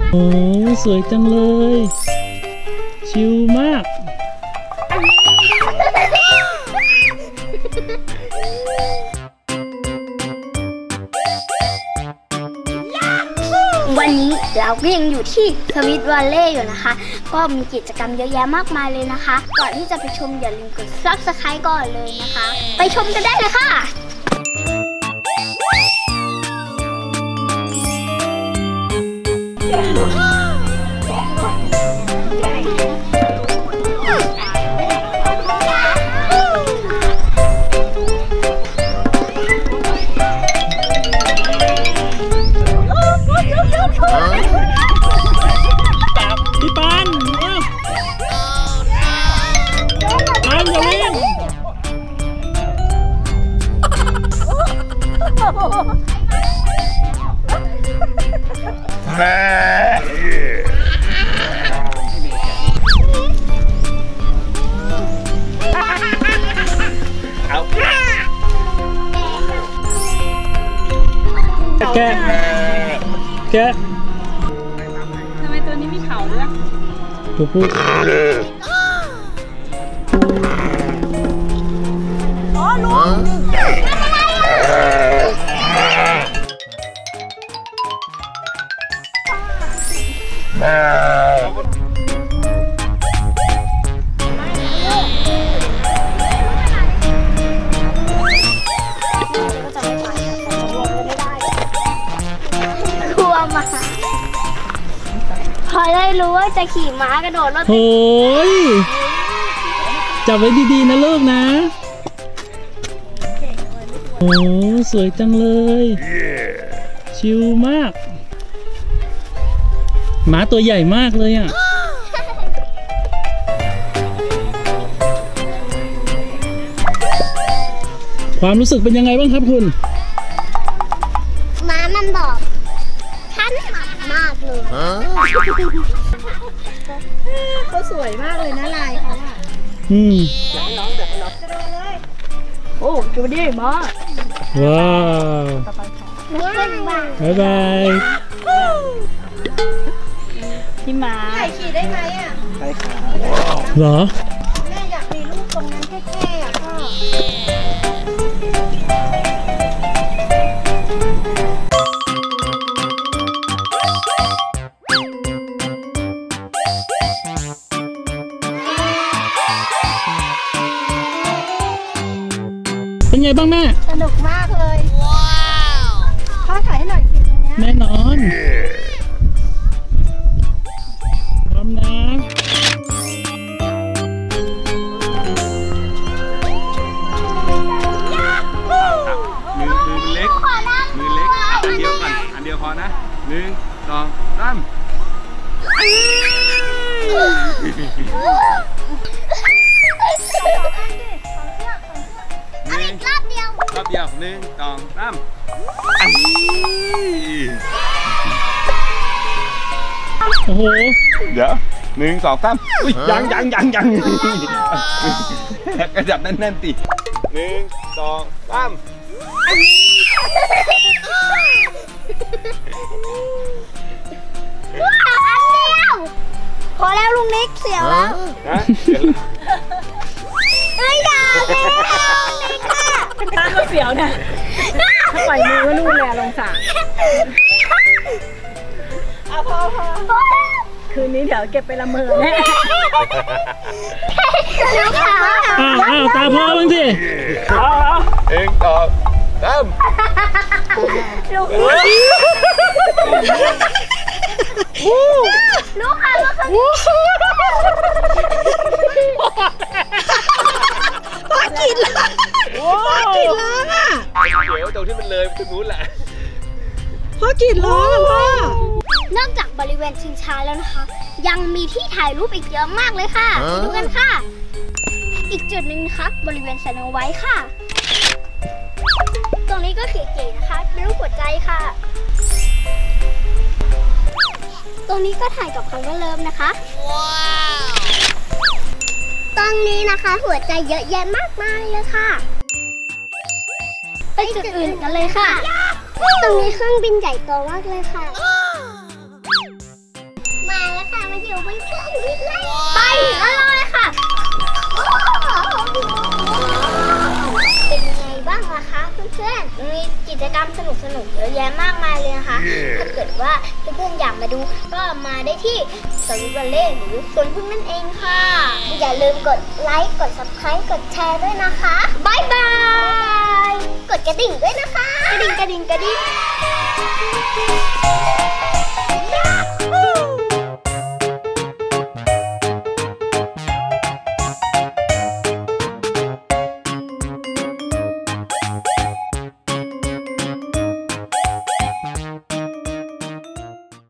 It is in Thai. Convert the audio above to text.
โอ้สวยจังเลยชิลมากวันนี้เราก็ยังอยู่ที่ทวิตวอลเล่อยู่นะคะก็มีกิจกรรมเยอะแยะมากมายเลยนะคะก่อนที่จะไปชมอย่าลืมกด Subscribe ก่อนเลยนะคะไปชมกันได้เลยค่ะพี่ปานปานอย่าวิ่งแกะทำไมตัวนี้มีเขาด้วยตัวผู้อ๋อลุงพอได้รู้ว่าจะขี่ม้ากระโดดรถโอ้ยจับไว้ดีๆนะลูกนะโอ้สวยจังเลยชิลมากหมาตัวใหญ่มากเลยอ่ะความรู้สึกเป็นยังไงบ้างครับคุณม้ามันบอกฉันหักมากเลยเขาสวยมากเลยนะลายเขาอ่ะน้องเดี๋ยวน้องจะโดนเลยโอ้จูดี้มาว้าวบ๊ายบายพี่ม้าใครขี่ได้ไหมอ่ะใช่ค่ะเหรอแม่อยากมีลูกตรงนั้นแค่ๆอ่ะพ่อเป็นไงบ้างแม่สนุกมากเลยว้าวพ่อถ่ายให้หน่อยสิแน่นอนพร้อมนะมือเล็กอันเดียวก่อนอันเดียวพอนะ1 2 3 เอาอีกรอบเดียว 1 2 3 โอ้โหเดี๋ยว1 2 3อุ้ยยังกระจับแน่นๆติ1 2 3 พอแล้วลุงนิกเสียวแล้วไม่อยากเลยตาก็เสียวเนี่ยถ้าปล่อยมือก็นู่นแหละลงสระพอคืนนี้เดี๋ยวเก็บไปละเมอแน่ตาพ่อบ้างสิ 1 2 3 ลูกค่ะพ่อกินแล้วอ่ะเดี๋ยวตรงที่มันเลยไปถึงนู้นแหละพ่อกินแล้วพ่อนอกจากบริเวณชิงช้าแล้วนะคะยังมีที่ถ่ายรูปอีกเยอะมากเลยค่ะไปดูกันค่ะอีกจุดหนึ่งนะคะบริเวณสโนไวท์ค่ะตรงนี้ก็เก๋ๆนะคะเป็นรูปหัวใจค่ะตรงนี้ก็ถ่ายกับคำว่าเลิฟนะคะว้าวตรงนี้นะคะหัวใจเยอะแยะมากมายเลยค่ะไปจุดอื่นกันเลยค่ะตรงนี้เครื่องบินใหญ่โตมากเลยค่ะเดี๋ยวไปเพื่อนวิ่งไล่ไปแล้วเลยค่ะเป็นยังไงบ้างล่ะคะเพื่อนๆมีกิจกรรมสนุกๆเยอะแยะมากมายเลยนะคะถ้าเกิดว่าเพื่อนๆอยากมาดูก็มาได้ที่สวิตวอลเล่หรือสวนพึ่งนั่นเองค่ะอย่าลืมกดไลค์กด Subscribe กดแชร์ด้วยนะคะบ๊ายบายกดกระดิ่งด้วยนะคะกระดิ่ง